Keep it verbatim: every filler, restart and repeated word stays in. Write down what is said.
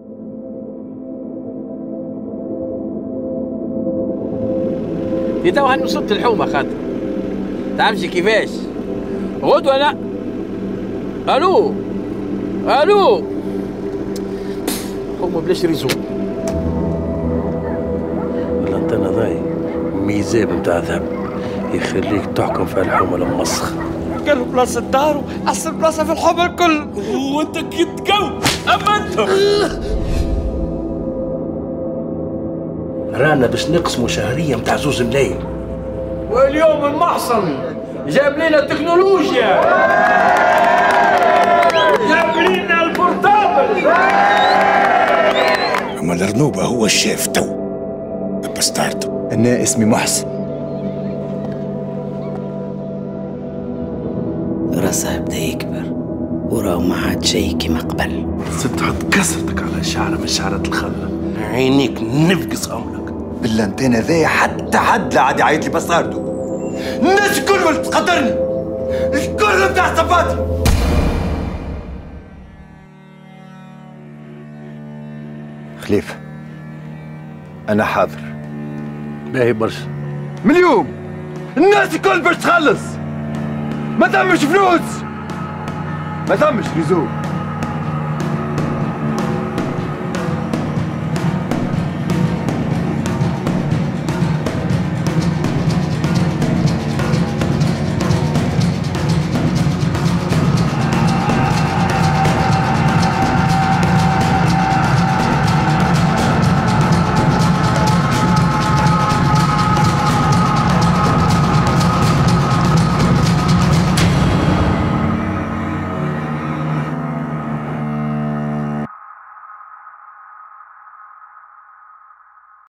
دي توها نصد الحومه خاطر تعرفش كيفاش غدوه. لا الو الو حومه بلاش ريزو. الانتنا ذاي ميزاب نتاع ذهب يخليك تحكم في الحومه المسخ. قالوا بلاصه دارو احسن بلاصه في الحومه الكل. وانت كي تقو اما انت رانا باش نقسموا شهريه نتاع زوز ملايين. واليوم المحصن جاب لنا التكنولوجيا، جاب لنا البورتابل. اما الرنوبه هو الشيف تو بستاردو. انا اسمي محسن. راسه بدا يكبر وراه ما عاد شيء كيما قبل. ست تحط كسرتك على شعره من شعرات الخله، عينيك نفقس عمرك. بالانتينا ذي حتى حد لا عاد يعيط لي بساردو. الناس الكل تقدرني، الكل بتاع صفاتي. خليفه انا حاضر. باهي برشا. من اليوم الناس الكل باش تخلص. ما ثمش فلوس، ما ثمش ريزو.